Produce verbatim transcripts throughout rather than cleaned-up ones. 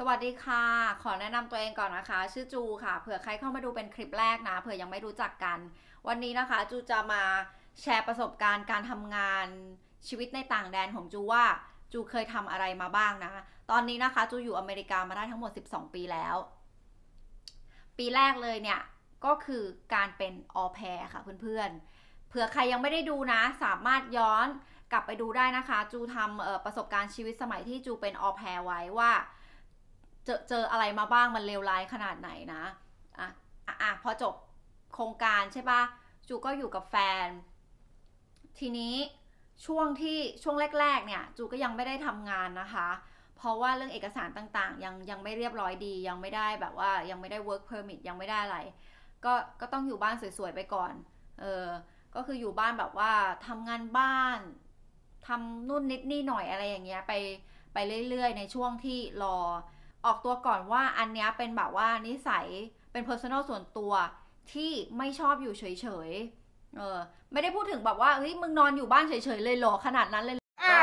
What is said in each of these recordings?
สวัสดีค่ะขอแนะนำตัวเองก่อนนะคะชื่อจูค่ะเผื่อใครเข้ามาดูเป็นคลิปแรกนะเผื่อยังไม่รู้จักกันวันนี้นะคะจูจะมาแชร์ประสบการณ์การทำงานชีวิตในต่างแดนของจูว่าจูเคยทำอะไรมาบ้างนะตอนนี้นะคะจูอยู่อเมริกามาได้ทั้งหมดสิบสองปีแล้วปีแรกเลยเนี่ยก็คือการเป็นออแพร์ค่ะเพื่อนๆเผื่อใครยังไม่ได้ดูนะสามารถย้อนกลับไปดูได้นะคะจูทำประสบการณ์ชีวิตสมัยที่จูเป็นออแพร์ไว้ว่าเจอเจออะไรมาบ้างมันเลวร้ายขนาดไหนนะอ่ะอ่ะอะพอจบโครงการใช่ปะจูก็อยู่กับแฟนทีนี้ช่วงที่ช่วงแรกๆเนี่ยจูก็ยังไม่ได้ทำงานนะคะเพราะว่าเรื่องเอกสารต่างๆยังยังไม่เรียบร้อยดียังไม่ได้แบบว่ายังไม่ได้ work permit ยังไม่ได้อะไรก็ก็ต้องอยู่บ้านสวยๆไปก่อนเออก็คืออยู่บ้านแบบว่าทำงานบ้านทำนู่นนิดนี่หน่อยอะไรอย่างเงี้ยไปไปเรื่อยๆในช่วงที่รอออกตัวก่อนว่าอันเนี้ยเป็นแบบว่านิสัยเป็น personal ส่วนตัวที่ไม่ชอบอยู่เฉยๆเออไม่ได้พูดถึงแบบว่าเฮ้ยมึงนอนอยู่บ้านเฉยๆเลยเหรอขนาดนั้นเลย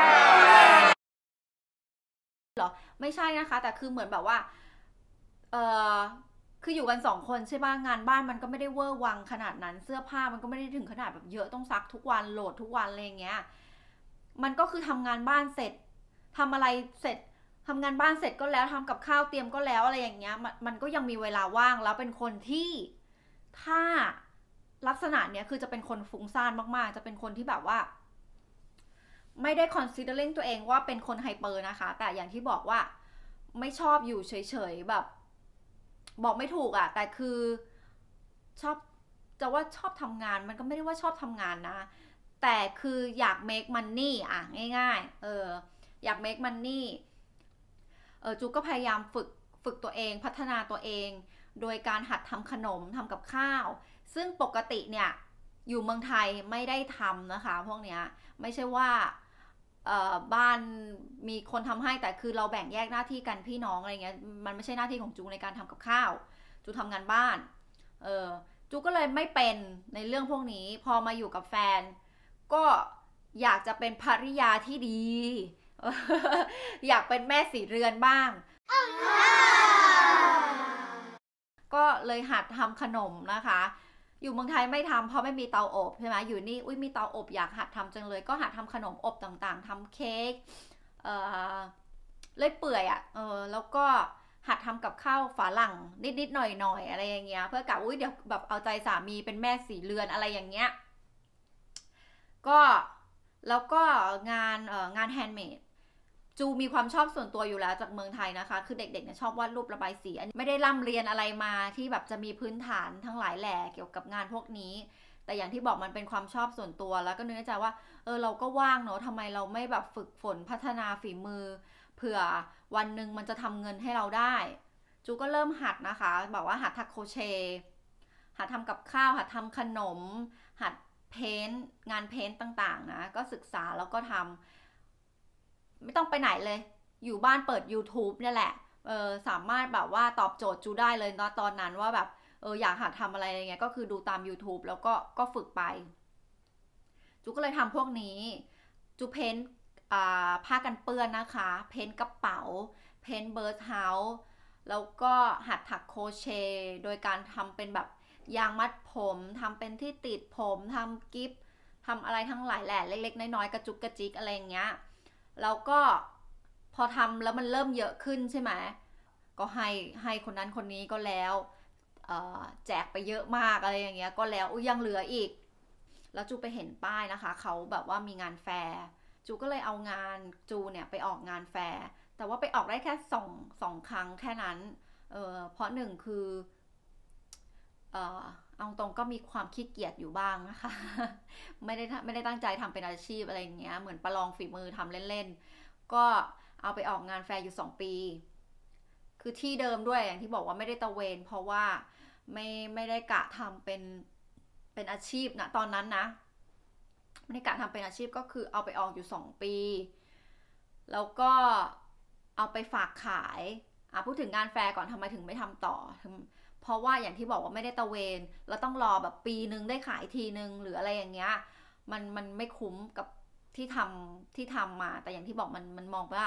เหรอไม่ใช่นะคะแต่คือเหมือนแบบว่าเออคืออยู่กันสองคนใช่ป่ะงานบ้านมันก็ไม่ได้เวอร์วังขนาดนั้นเสื้อผ้ามันก็ไม่ได้ถึงขนาดแบบเยอะต้องซักทุกวันโหลดทุกวันอะไรอย่างเงี้ยมันก็คือทำงานบ้านเสร็จทำอะไรเสร็จทำงานบ้านเสร็จก็แล้วทำกับข้าวเตรียมก็แล้วอะไรอย่างเงี้ยมันมันก็ยังมีเวลาว่างแล้วเป็นคนที่ถ้าลักษณะเนี้ยคือจะเป็นคนฟุ้งซ่านมากๆจะเป็นคนที่แบบว่า ไม่ได้ considering ตัวเองว่าเป็นคนไฮเปอร์นะคะแต่อย่างที่บอกว่าไม่ชอบอยู่เฉยๆแบบบอกไม่ถูกอะแต่คือชอบจะว่าชอบทำงานมันก็ไม่ได้ว่าชอบทำงานนะแต่คืออยาก make money อะง่ายๆเอออยาก make money เออจูก็พยายามฝึกฝึกตัวเองพัฒนาตัวเองโดยการหัดทำขนมทำกับข้าวซึ่งปกติเนี่ยอยู่เมืองไทยไม่ได้ทำนะคะพวกเนี้ยไม่ใช่ว่าบ้านมีคนทำให้แต่คือเราแบ่งแยกหน้าที่กันพี่น้องอะไรเงี้ยมันไม่ใช่หน้าที่ของจูในการทำกับข้าวจูทำงานบ้านเออจูก็เลยไม่เป็นในเรื่องพวกนี้พอมาอยู่กับแฟนก็อยากจะเป็นภริยาที่ดีอยากเป็นแม่สีเรือนบ้างก็เลยหัดทำขนมนะคะอยู่เมืองไทยไม่ทำเพราะไม่มีเตาอบใช่ไหมอยู่นี่อุ้ยมีเตาอบอยากหัดทำจังเลยก็หัดทำขนมอบต่างๆทำเค้กเอ่อเลยเปื่อยอะ่ะเออแล้วก็หัดทำกับข้าวฝาหลังนิดๆหน่อยๆอะไรอย่างเงี้ยเพื่อกะอุ้ยเดี๋ยวแบบเอาใจสามีเป็นแม่สีเรือนอะไรอย่างเงี้ยก็แล้วก็งานเอ่องานแฮนด์เมด จูมีความชอบส่วนตัวอยู่แล้วจากเมืองไทยนะคะคือเด็กๆเนี่ยชอบวาดรูประบายสีอันนี้ไม่ได้ร่ำเรียนอะไรมาที่แบบจะมีพื้นฐานทั้งหลายแหล่เกี่ยวกับงานพวกนี้แต่อย่างที่บอกมันเป็นความชอบส่วนตัวแล้วก็นึกในใจว่าเออเราก็ว่างเนอะทำไมเราไม่แบบฝึกฝนพัฒนาฝีมือเผื่อวันหนึ่งมันจะทำเงินให้เราได้จูก็เริ่มหัดนะคะบอกว่าหัดถักโครเชต์หัดทำกับข้าวหัดทำขนมหัดเพ้นท์งานเพ้นท์ต่างๆนะก็ศึกษาแล้วก็ทำ ไม่ต้องไปไหนเลย อยู่บ้านเปิด YouTube เนี่ยแหละ เออสามารถแบบว่าตอบโจทย์จูได้เลยนะตอนนั้นว่าแบบเอออยากหัดทำอะไรอะไรเงี้ยก็คือดูตาม YouTube แล้วก็ก็ฝึกไป จูก็เลยทำพวกนี้ จูเพ้นผ้ากันเปื้อนนะคะ เพ้นกระเป๋า เพ้นเบิร์ดเฮาส์แล้วก็หัดถักโครเชต์โดยการทำเป็นแบบยางมัดผมทำเป็นที่ติดผมทำกิฟต์ทำอะไรทั้งหลายแหล่เล็กๆน้อยๆกระจุกกระจิกอะไรอย่างเงี้ย แล้วก็พอทำแล้วมันเริ่มเยอะขึ้นใช่ไหมก็ให้ให้คนนั้นคนนี้ก็แล้วแจกไปเยอะมากอะไรอย่างเงี้ยก็แล้วอุ้ยยังเหลืออีกแล้วจูไปเห็นป้ายนะคะเขาแบบว่ามีงานแฟร์จูก็เลยเอางานจูเนี่ยไปออกงานแฟร์แต่ว่าไปออกได้แค่สองสองครั้งแค่นั้นเออเพราะหนึ่งคือเออเอาตรงก็มีความขี้เกียจอยู่บ้างนะคะไม่ได้ไม่ได้ตั้งใจทำเป็นอาชีพอะไรอย่างเงี้ยเหมือนประลองฝีมือทำเล่นๆก็เอาไปออกงานแฟร์อยู่สองปีคือที่เดิมด้วยอย่างที่บอกว่าไม่ได้ตะเวนเพราะว่าไม่ไม่ได้กะทำเป็นเป็นอาชีพนะตอนนั้นนะไม่ได้กะทำเป็นอาชีพก็คือเอาไปออกอยู่สองปีแล้วก็เอาไปฝากขายอ่ะพูดถึงงานแฟร์ก่อนทำไมถึงไม่ทำต่อเพราะว่าอย่างที่บอกว่าไม่ได้ตะเวนแล้วต้องรอแบบปีนึงได้ขายทีนึงหรืออะไรอย่างเงี้ยมันมันไม่คุ้มกับที่ทำที่ทำมาแต่อย่างที่บอกมันมันมองว่า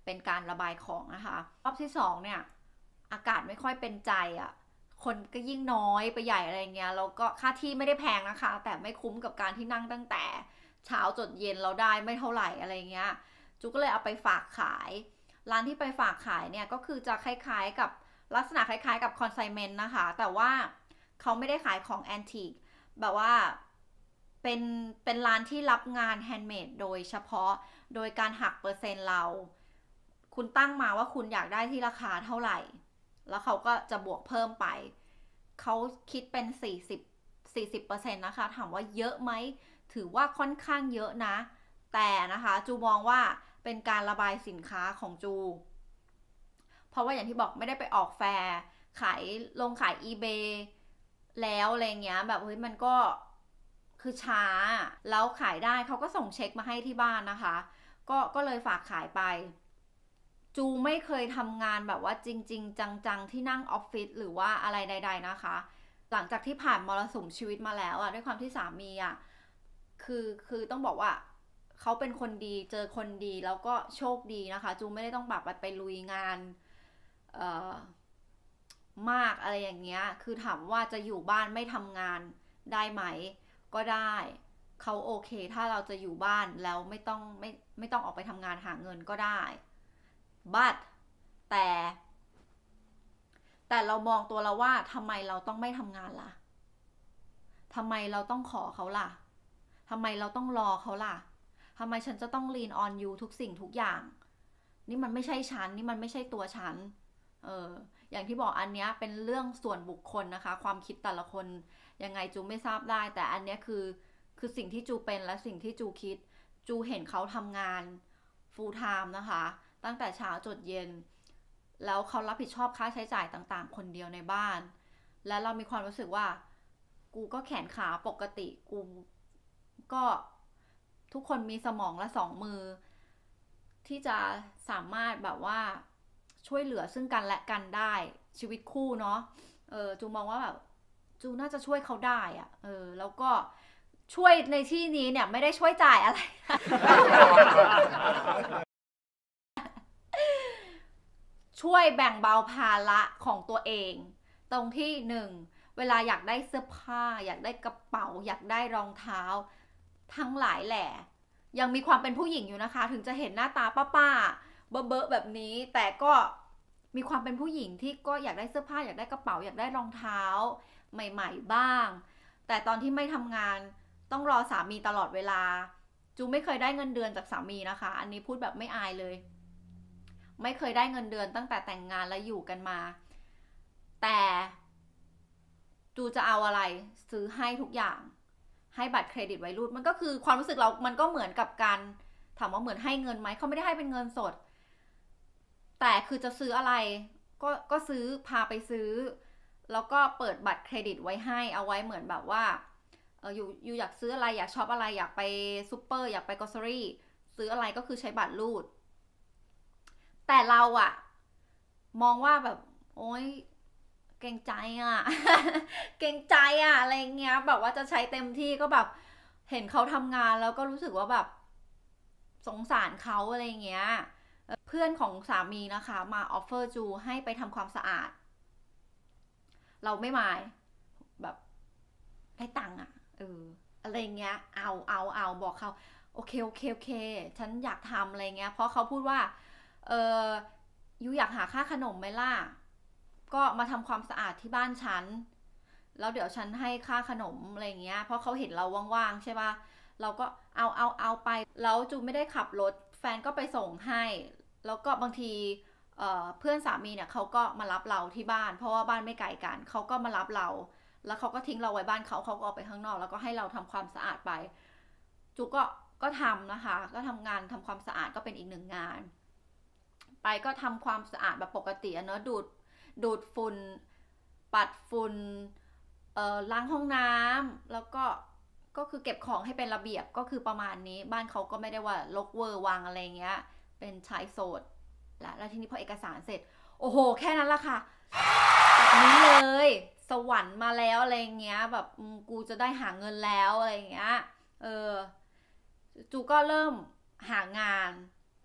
เป็นการระบายของนะคะรอบที่สองเนี่ยอากาศไม่ค่อยเป็นใจอ่ะคนก็ยิ่งน้อยไปใหญ่อะไรเงี้ยแล้วก็ค่าที่ไม่ได้แพงนะคะแต่ไม่คุ้มกับการที่นั่งตั้งแต่เช้าจนเย็นเราได้ไม่เท่าไหร่อะไรเงี้ยจูก็เลยเอาไปฝากขายร้านที่ไปฝากขายเนี่ยก็คือจะคล้ายๆกับลักษณะคล้ายๆกับคอนไซเมนต์นะคะแต่ว่าเขาไม่ได้ขายของแอนทิกแบบว่าเป็นเป็นร้านที่รับงานแฮนด์เมดโดยเฉพาะโดยการหักเปอร์เซ็นต์เราคุณตั้งมาว่าคุณอยากได้ที่ราคาเท่าไหร่แล้วเขาก็จะบวกเพิ่มไปเขาคิดเป็นสี่สิบ สี่สิบเปอร์เซ็นต์นะคะถามว่าเยอะไหมถือว่าค่อนข้างเยอะนะแต่นะคะจูมองว่าเป็นการระบายสินค้าของจูเพราะว่าอย่างที่บอกไม่ได้ไปออกแฟร์ขายลงขาย eBay แล้วอะไรเงี้ยแบบเฮ้ยมันก็คือช้าแล้วขายได้เขาก็ส่งเช็คมาให้ที่บ้านนะคะก็ก็เลยฝากขายไปจูไม่เคยทำงานแบบว่าจริงๆจังๆที่นั่งออฟฟิศหรือว่าอะไรใดๆนะคะหลังจากที่ผ่านมรสุมชีวิตมาแล้วอะด้วยความที่สามีอะคือคือต้องบอกว่าเขาเป็นคนดีเจอคนดีแล้วก็โชคดีนะคะจูไม่ได้ต้องแบบไปลุยงานเอ่อมากอะไรอย่างเงี้ยคือถามว่าจะอยู่บ้านไม่ทำงานได้ไหมก็ได้เขาโอเคถ้าเราจะอยู่บ้านแล้วไม่ต้องไม่ไม่ต้องออกไปทำงานหาเงินก็ได้บัดแต่แต่เรามองตัวเราว่าทำไมเราต้องไม่ทำงานล่ะทำไมเราต้องขอเขาล่ะทำไมเราต้องรอเขาล่ะทำไมฉันจะต้อง lean on you ทุกสิ่งทุกอย่างนี่มันไม่ใช่ฉันนี่มันไม่ใช่ตัวฉันเอออย่างที่บอกอันเนี้ยเป็นเรื่องส่วนบุคคลนะคะความคิดแต่ละคนยังไงจูไม่ทราบได้แต่อันเนี้ยคือคือสิ่งที่จูเป็นและสิ่งที่จูคิดจูเห็นเขาทำงาน full time นะคะตั้งแต่เช้าจนเย็นแล้วเขารับผิดชอบค่าใช้จ่ายต่างๆคนเดียวในบ้านและเรามีความรู้สึกว่ากูก็แขนขาปกติกูก็ทุกคนมีสมองและสองมือที่จะสามารถแบบว่าช่วยเหลือซึ่งกันและกันได้ชีวิตคู่เนาะเออจูมองว่าแบบจูน่าจะช่วยเขาได้อะเออแล้วก็ช่วยในที่นี้เนี่ยไม่ได้ช่วยจ่ายอะไร ช่วยแบ่งเบาภาระของตัวเองตรงที่หนึ่งเวลาอยากได้เสื้อผ้าอยากได้กระเป๋าอยากได้รองเท้าทั้งหลายแหละยังมีความเป็นผู้หญิงอยู่นะคะถึงจะเห็นหน้าตาป้าๆเบ๊ะๆแบบนี้แต่ก็มีความเป็นผู้หญิงที่ก็อยากได้เสื้อผ้าอยากได้กระเป๋าอยากได้รองเท้าใหม่ๆบ้างแต่ตอนที่ไม่ทำงานต้องรอสามีตลอดเวลาจูไม่เคยได้เงินเดือนจากสามีนะคะอันนี้พูดแบบไม่อายเลยไม่เคยได้เงินเดือนตั้งแต่แต่งงานและอยู่กันมาแต่จูจะเอาอะไรซื้อให้ทุกอย่างให้บัตรเครดิตวัยรุ่นมันก็คือความรู้สึกเรามันก็เหมือนกับการถามว่าเหมือนให้เงินไหมเขาไม่ได้ให้เป็นเงินสดแต่คือจะซื้ออะไรก็ก็ซื้อพาไปซื้อแล้วก็เปิดบัตรเครดิตไว้ให้เอาไว้เหมือนแบบว่าเอออยู่อยู่อยากซื้ออะไรอยากช็อปอะไรอยากไปซูเปอร์อยากไปกรอสเซอรี่ซื้ออะไรก็คือใช้บัตรรูดแต่เราอะมองว่าแบบโอ๊ยเกรงใจอะเกรงใจอะอะไรเงี้ยแบบว่าจะใช้เต็มที่ก็แบบเห็นเขาทำงานแล้วก็รู้สึกว่าแบบสงสารเขาอะไรเงี้ยเพื่อนของสามีนะคะมาออฟเฟอร์จูให้ไปทำความสะอาดเราไม่มายแบบได้ตังค์อะเอออะไรเงี้ยเอาเอาเอาบอกเขาโอเคโอเคโอเคฉันอยากทำอะไรเงี้ยเพราะเขาพูดว่าเออยูอยากหาค่าขนมไหมล่ะก็มาทำความสะอาดที่บ้านฉันแล้วเดี๋ยวฉันให้ค่าขนมอะไรเงี้ยเพราะเขาเห็นเราว่างๆใช่ป่ะเราก็เอาเอาเอาไปแล้วจูไม่ได้ขับรถแฟนก็ไปส่งให้แล้วก็บางทีเเพื่อนสามีเนี่ยเขาก็มารับเราที่บ้านเพราะว่าบ้านไม่ไกลกันเขาก็มารับเราแล้วเขาก็ทิ้งเราไว้บ้านเขาเขาก็ออกไปข้างนอกแล้วก็ให้เราทำความสะอาดไปจูก็ก็ทำนะคะก็ทำงานทำความสะอาดก็เป็นอีกหนึ่งงานไปก็ทำความสะอาดแบบปกติเนอะดูดดูดฝุ่นปัดฝุ่นเอ่อล้างห้องน้ำแล้วก็ก็คือเก็บของให้เป็นระเบียบก็คือประมาณนี้บ้านเขาก็ไม่ได้ว่ารกเวอร์วางอะไรเงี้ยเป็นชายโสดและแล้วทีนี้พอเอกสารเสร็จโอ้โหแค่นั้นละค่ะแบบนี้เลยสวรรค์มาแล้วอะไรเงี้ยแบบกูจะได้หาเงินแล้วอะไรเงี้ยเออจูก็เริ่มหางานแ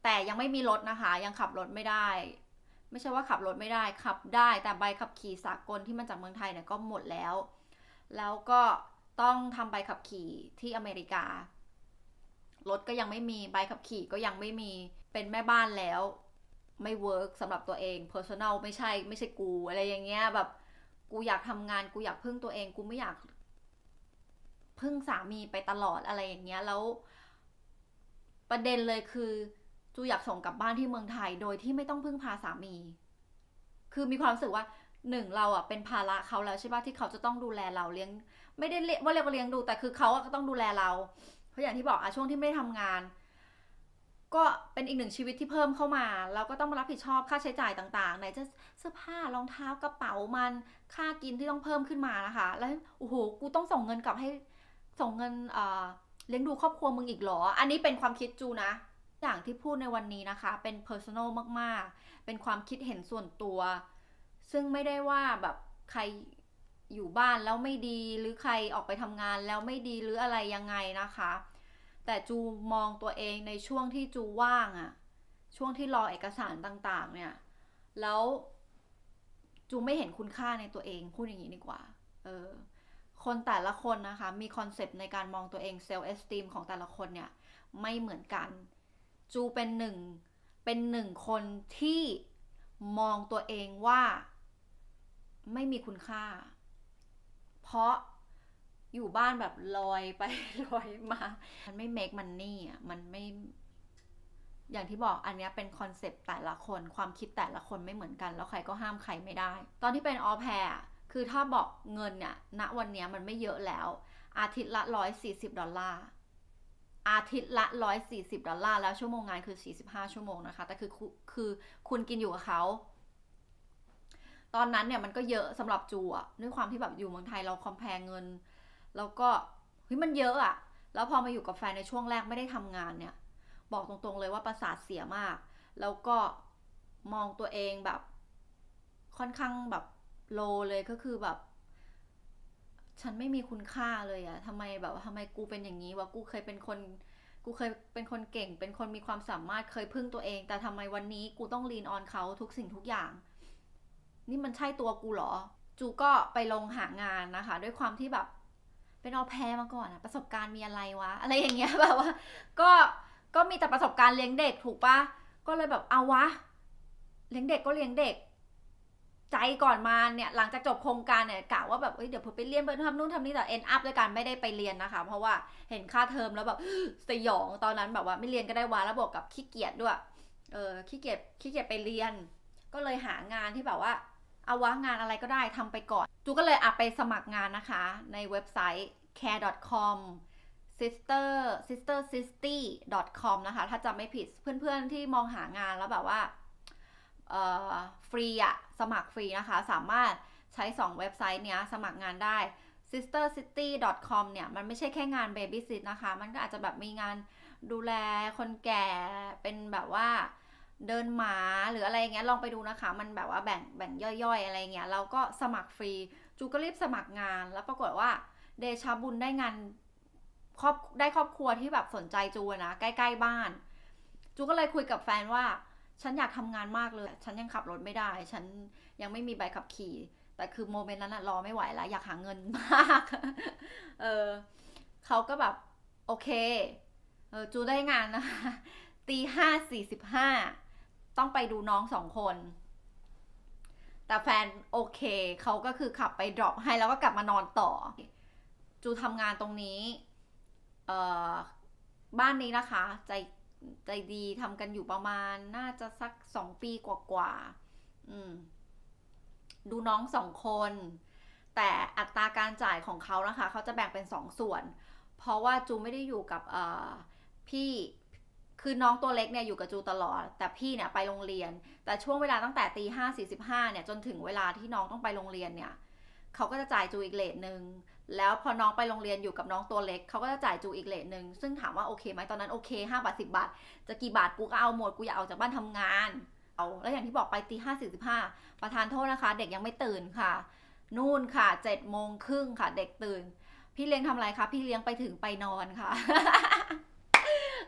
แต่ยังไม่มีรถนะคะยังขับรถไม่ได้ไม่ใช่ว่าขับรถไม่ได้ขับได้แต่ใบขับขี่สากลที่มาจากเมืองไทยเนี่ยก็หมดแล้วแล้วก็ต้องทำใบขับขี่ที่อเมริการถก็ยังไม่มีใบขับขี่ก็ยังไม่มีเป็นแม่บ้านแล้วไม่เวิร์กสำหรับตัวเอง personal ไม่ใช่ไม่ใช่กูอะไรอย่างเงี้ยแบบกูอยากทำงานกูอยากพึ่งตัวเองกูไม่อยากพึ่งสามีไปตลอดอะไรอย่างเงี้ยแล้วประเด็นเลยคือจูอยากส่งกลับบ้านที่เมืองไทยโดยที่ไม่ต้องพึ่งพาสามีคือมีความรู้สึกว่าหนึ่งเราอ่ะเป็นภาระเขาแล้วใช่ป่ะที่เขาจะต้องดูแลเราเลี้ยงไม่ได้เรียกว่าเรียกว่าเลี้ยงดูแต่คือเขาก็ต้องดูแลเราเพราะอย่างที่บอกอะช่วงที่ไม่ได้ทำงานก็เป็นอีกหนึ่งชีวิตที่เพิ่มเข้ามาเราก็ต้องมารับผิดชอบค่าใช้จ่ายต่างๆไหนจะเสื้อผ้ารองเท้ากระเป๋ามันค่ากินที่ต้องเพิ่มขึ้นมานะคะแล้วโอ้โหกูต้องส่งเงินกลับให้ส่งเงินเอ่อเลี้ยงดูครอบครัวมึงอีกเหรออันนี้เป็นความคิดจูนะอย่างที่พูดในวันนี้นะคะเป็น personal มากๆเป็นความคิดเห็นส่วนตัวซึ่งไม่ได้ว่าแบบใครอยู่บ้านแล้วไม่ดีหรือใครออกไปทำงานแล้วไม่ดีหรืออะไรยังไงนะคะแต่จูมองตัวเองในช่วงที่จูว่างอะช่วงที่รอเอกสารต่างๆเนี่ยแล้วจูไม่เห็นคุณค่าในตัวเองพูดอย่างนี้ดีกว่าเออคนแต่ละคนนะคะมีคอนเซปต์ในการมองตัวเองเซลล์เอสติมของแต่ละคนเนี่ยไม่เหมือนกันจูเป็นหนึ่งเป็นหนึ่งคนที่มองตัวเองว่าไม่มีคุณค่าเพราะอยู่บ้านแบบลอยไปลอยมามันไม่ make money อ่ะมันไม่อย่างที่บอกอันนี้เป็นคอนเซปต์แต่ละคนความคิดแต่ละคนไม่เหมือนกันแล้วใครก็ห้ามใครไม่ได้ตอนที่เป็นออแพร์คือถ้าบอกเงินเนี่ยณวันนี้มันไม่เยอะแล้วอาทิตย์ละหนึ่งร้อยสี่สิบดอลลาร์อาทิตย์ละหนึ่งร้อยสี่สิบดอลลาร์แล้วชั่วโมงงานคือสี่สิบห้าชั่วโมงนะคะแต่คือคือคุณกินอยู่กับเขาตอนนั้นเนี่ยมันก็เยอะสำหรับจูอะด้วยความที่แบบอยู่เมืองไทยเราคอมเพลเงินแล้วก็เฮ้ยมันเยอะอะแล้วพอมาอยู่กับแฟนในช่วงแรกไม่ได้ทำงานเนี่ยบอกตรงๆเลยว่าประสาทเสียมากแล้วก็มองตัวเองแบบค่อนข้างแบบโลเลยก็คือแบบฉันไม่มีคุณค่าเลยอะทำไมแบบทำไมกูเป็นอย่างนี้วะกูเคยเป็นคนกูเคยเป็นคนเก่งเป็นคนมีความสามารถเคยพึ่งตัวเองแต่ทำไมวันนี้กูต้องลีนออนเขาทุกสิ่งทุกอย่างนี่มันใช่ตัวกูเหรอจูก็ไปลงหางานนะคะด้วยความที่แบบเป็นออแพร์มาก่อนอะประสบการณ์มีอะไรวะอะไรอย่างเงี้ยแบบว่าก็ก็มีแต่ประสบการณ์เลี้ยงเด็กถูกปะก็เลยแบบเอาวะเลี้ยงเด็กก็เลี้ยงเด็กใจก่อนมาเนี่ยหลังจากจบโครงการเนี่ยกะว่าแบบเอ้ยเดี๋ยวผมไปเรียนไปทำนู่นทำนี่แต่ end up ด้วยกันไม่ได้ไปเรียนนะคะเพราะว่าเห็นค่าเทอมแล้วแบบสยองตอนนั้นแบบว่าไม่เรียนก็ได้วะแล้วบวกกับขี้เกียจด้วยเออขี้เกียจขี้เกียจไปเรียนก็เลยหางานที่แบบว่าเอาวะงานอะไรก็ได้ทำไปก่อนจูก็เลยอ่ะไปสมัครงานนะคะในเว็บไซต์ แคร์ ดอท คอม sister sister sixty ดอท คอม นะคะถ้าจำไม่ผิดเพื่อนๆที่มองหางานแล้วแบบว่าฟรีอะสมัครฟรีนะคะสามารถใช้สองเว็บไซต์เนี้ยสมัครงานได้ ซิสเตอร์ซิตี้ ดอท คอม เนี่ยมันไม่ใช่แค่งาน babysit นะคะมันก็อาจจะแบบมีงานดูแลคนแก่เป็นแบบว่าเดินหมาหรืออะไรเงี้ยลองไปดูนะคะมันแบบว่าแบ่งแบ่งย่อยๆอะไรเงี้ยเราก็สมัครฟรีจูก็รีบสมัครงานแล้วปรากฏว่าเดชาบุญได้งานครอบได้ครอบครัวที่แบบสนใจจูนะใกล้ๆบ้านจูก็เลยคุยกับแฟนว่าฉันอยากทำงานมากเลยฉันยังขับรถไม่ได้ฉันยังไม่มีใบขับขี่แต่คือโมเมนต์นั้นอะรอไม่ไหวแล้วอยากหาเงินมากเออเขาก็แบบโอเคเออจูได้งานนะคะตีห้าสี่สิบห้าต้องไปดูน้องสองคนแต่แฟนโอเคเขาก็คือขับไปดรอปให้แล้วก็กลับมานอนต่อจูทำงานตรงนี้เอ่อบ้านนี้นะคะใจใจดีทำกันอยู่ประมาณน่าจะสักสองปีกว่าๆอืมดูน้องสองคนแต่อัตราการจ่ายของเขานะคะเขาจะแบ่งเป็นสองส่วนเพราะว่าจูไม่ได้อยู่กับพี่คือน้องตัวเล็กเนี่ยอยู่กับจูตลอดแต่พี่เนี่ยไปโรงเรียนแต่ช่วงเวลาตั้งแต่ตีห้าสี่สิบห้าเนี่ยจนถึงเวลาที่น้องต้องไปโรงเรียนเนี่ยเขาก็จะจ่ายจูอีกเลทนึงแล้วพอน้องไปโรงเรียนอยู่กับน้องตัวเล็กเขาก็จะจ่ายจูอีกเลทนึงซึ่งถามว่าโอเคไหมตอนนั้นโอเคห้าบาทสิบบาทจะกี่บาทกูก็เอาหมดกูอยากเอาจากบ้านทำงานเอาแล้วอย่างที่บอกไปตีห้าสี่สิบห้าประธานโทษนะคะเด็กยังไม่ตื่นค่ะนู่นค่ะเจ็ดโมงครึ่งค่ะเด็กตื่นพี่เลี้ยงทำอะไรคะพี่เลี้ยงไปถึงไปนอนค่ะ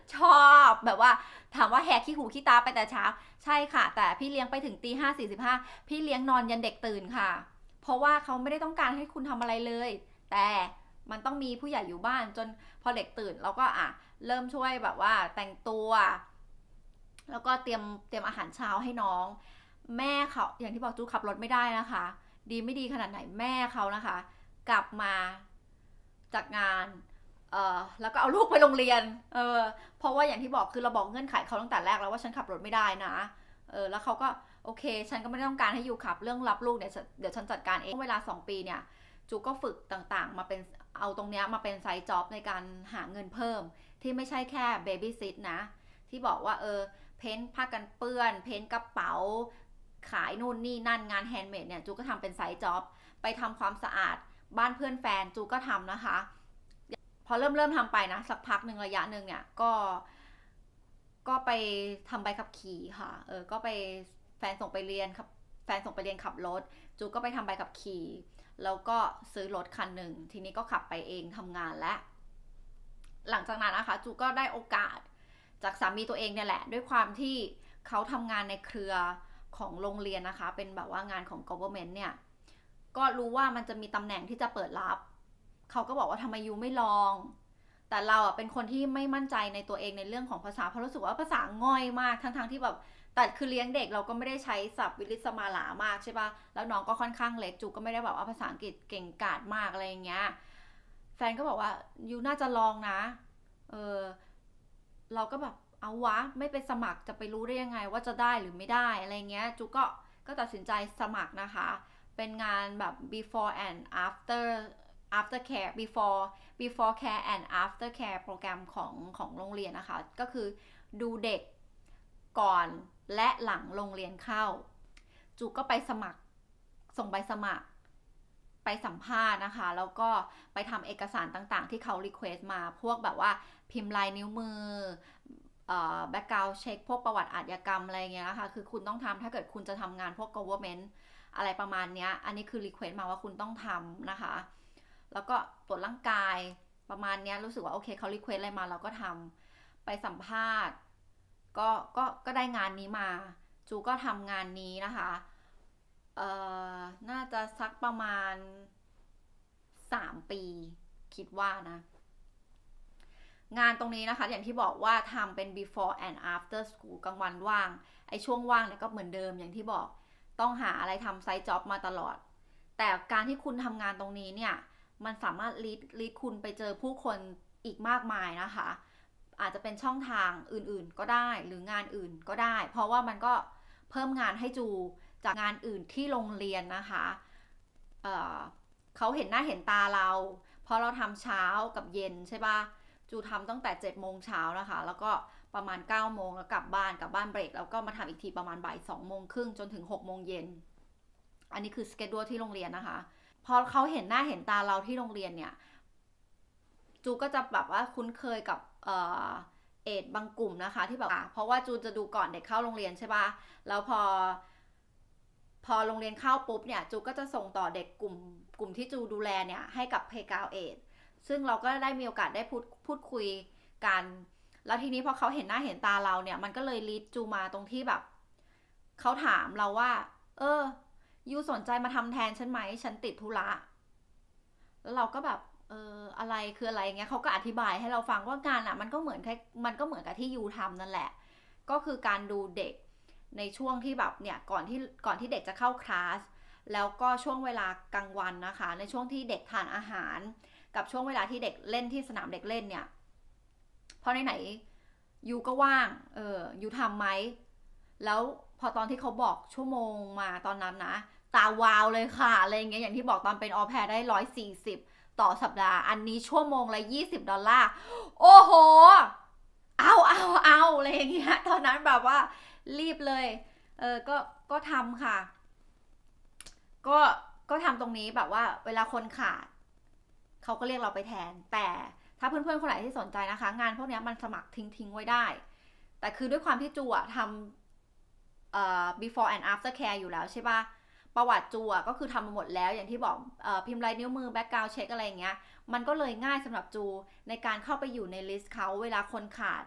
ชอบแบบว่าถามว่าแหกขี้หูขี้ตาไปแต่เช้าใช่ค่ะแต่พี่เลี้ยงไปถึงตีห้าสี่สิบห้าพี่เลี้ยงนอนยันเด็กตื่นค่ะเพราะว่าเขาไม่ได้ต้องการให้คุณทำอะไรเลยแต่มันต้องมีผู้ใหญ่อยู่บ้านจนพอเด็กตื่นเราก็อ่ะเริ่มช่วยแบบว่าแต่งตัวแล้วก็เตรียมเตรียมอาหารเช้าให้น้องแม่เขาอย่างที่บอกจูขับรถไม่ได้นะคะดีไม่ดีขนาดไหนแม่เขานะคะกลับมาจากงานเออแล้วก็เอาลูกไปโรงเรียนเออเพราะว่าอย่างที่บอกคือเราบอกเงื่อนไขเขาตั้งแต่แรกแล้วว่าฉันขับรถไม่ได้นะเออแล้วเขาก็โอเคฉันก็ไม่ได้ต้องการให้ยูขับเรื่องรับลูกเนี่ยเดี๋ยวฉันจัดการเองเวลาสองปีเนี่ยจูก็ฝึกต่างๆมาเป็นเอาตรงเนี้ยมาเป็นไซด์จ็อบในการหาเงินเพิ่มที่ไม่ใช่แค่เบบี้ซิทนะที่บอกว่าเออเพ้นผ้ากันเปื้อนเพ้นกระเป๋าขายนู่นนี่นั่นงานแฮนด์เมดเนี่ยจูก็ทำเป็นไซด์จ็อบไปทำความสะอาดบ้านเพื่อนแฟนจูก็ทำนะคะพอเริ่มเริ่มทำไปนะสักพักหนึ่งระยะหนึ่งเนี่ยก็ก็ไปทำใบขับขี่ค่ะเออก็ไปแฟนส่งไปเรียนครับแฟนส่งไปเรียนขับรถจูก็ไปทำใบขับขี่แล้วก็ซื้อรถคันหนึ่งทีนี้ก็ขับไปเองทำงานและหลังจากนั้นนะคะจูก็ได้โอกาสจากสามีตัวเองเนี่ยแหละด้วยความที่เขาทำงานในเครือของโรงเรียนนะคะเป็นแบบว่างานของ government เนี่ยก็รู้ว่ามันจะมีตำแหน่งที่จะเปิดรับเขาก็บอกว่าทำไมยูไม่ลองแต่เราอ่ะเป็นคนที่ไม่มั่นใจในตัวเองในเรื่องของภาษาเพราะรู้สึกว่าภาษาง่อยมากทั้งๆที่แบบแต่คือเลี้ยงเด็กเราก็ไม่ได้ใช้ศัพท์วิลิสมาลามากใช่ปะแล้วน้องก็ค่อนข้างเล็กจูก็ไม่ได้แบบว่าภาษาอังกฤษเก่งกาจมากอะไรอย่างเงี้ยแฟนก็บอกว่ายูน่าจะลองนะเออเราก็แบบเอาวะไม่ไปสมัครจะไปรู้ได้ยังไงว่าจะได้หรือไม่ได้อะไรเงี้ยจูก็ก็ตัดสินใจสมัครนะคะเป็นงานแบบ before and after after care before before care and after care โปรแกรมของของโรงเรียนนะคะก็คือดูเด็กก่อนและหลังโรงเรียนเข้าจูก็ไปสมัครส่งใบสมัครไปสัมภาษณ์นะคะแล้วก็ไปทำเอกสารต่างๆที่เขารีเควสต์มาพวกแบบว่าพิมพ์ลายนิ้วมือแบ็กกราวด์เช็คพวกประวัติอาชญากรรมอะไรเงี้ยนะคะคือคุณต้องทำถ้าเกิดคุณจะทำงานพวก government อะไรประมาณนี้อันนี้คือรีเควสต์มาว่าคุณต้องทำนะคะแล้วก็ตรวจร่างกายประมาณนี้รู้สึกว่าโอเคเขารีเควสอะไรมาเราก็ทำไปสัมภาษณ์ก็ก็ก็ได้งานนี้มาจูก็ทำงานนี้นะคะเอ่อน่าจะสักประมาณสามปีคิดว่านะงานตรงนี้นะคะอย่างที่บอกว่าทำเป็น before and after school กลางวันว่างไอช่วงว่างเนี่ยก็เหมือนเดิมอย่างที่บอกต้องหาอะไรทำไซด์จ็อบมาตลอดแต่การที่คุณทำงานตรงนี้เนี่ยมันสามารถลีดลีดคุณไปเจอผู้คนอีกมากมายนะคะอาจจะเป็นช่องทางอื่นๆก็ได้หรืองานอื่นก็ได้เพราะว่ามันก็เพิ่มงานให้จูจากงานอื่นที่โรงเรียนนะคะเอ่อเขาเห็นหน้าเห็นตาเราเพราะเราทำเช้ากับเย็นใช่ปะจูทำตั้งแต่เจ็ดโมงเช้านะคะแล้วก็ประมาณเก้าโมงแล้วกลับบ้านกลับบ้านเบรกแล้วก็มาทำอีกทีประมาณบ่ายสองโมงครึ่งจนถึงหกโมงเย็นอันนี้คือสเกจดูลที่โรงเรียนนะคะพอเขาเห็นหน้าเห็นตาเราที่โรงเรียนเนี่ยจูก็จะแบบว่าคุ้นเคยกับเออเอดบางกลุ่มนะคะที่แบบเพราะว่าจูจะดูก่อนเด็กเข้าโรงเรียนใช่ปะแล้วพอพอโรงเรียนเข้าปุ๊บเนี่ยจูก็จะส่งต่อเด็กกลุ่มกลุ่มที่จูดูแลเนี่ยให้กับเพกาวเอดซึ่งเราก็ได้มีโอกาสได้พูดพูดคุยกันแล้วทีนี้พอเขาเห็นหน้าเห็นตาเราเนี่ยมันก็เลยลีดจูมาตรงที่แบบเขาถามเราว่าเออยูสนใจมาทำแทนฉันไหมฉันติดธุระแล้วเราก็แบบเอออะไรคืออะไรเงี้ยเขาก็อธิบายให้เราฟังว่างานอ่ะมันก็เหมือนมันก็เหมือนกับที่ยูทำนั่นแหละก็คือการดูเด็กในช่วงที่แบบเนี่ยก่อนที่ก่อนที่เด็กจะเข้าคลาสแล้วก็ช่วงเวลากลางวันนะคะในช่วงที่เด็กทานอาหารกับช่วงเวลาที่เด็กเล่นที่สนามเด็กเล่นเนี่ยเพราะไหนๆยูก็ว่างเออยูทำไหมแล้วพอตอนที่เขาบอกชั่วโมงมาตอนนั้นนะตาวาวเลยค่ะอะไรเงี้ยอย่างที่บอกตอนเป็นออแพรได้ร้อยสี่สิบต่อสัปดาห์อันนี้ชั่วโมงละยี่สิบดอลลาร์โอ้โหเอาเอาเอาอะไรเงี้ยตอนนั้นแบบว่ารีบเลยเออก็ก็ทำค่ะก็ก็ทำตรงนี้แบบว่าเวลาคนขาดเขาก็เรียกเราไปแทนแต่ถ้าเพื่อนๆคนไหนที่สนใจนะคะงานพวกนี้มันสมัครทิ้งๆไว้ได้แต่คือด้วยความที่จูอะทำเอ่อ before and after care อยู่แล้วใช่ปะประวัติจูอะก็คือทำมาหมดแล้วอย่างที่บอกเอ่อพิมพ์ลายนิ้วมือ background check อะไรอย่างเงี้ยมันก็เลยง่ายสำหรับจูในการเข้าไปอยู่ในลิสต์เขาเวลาคนขาด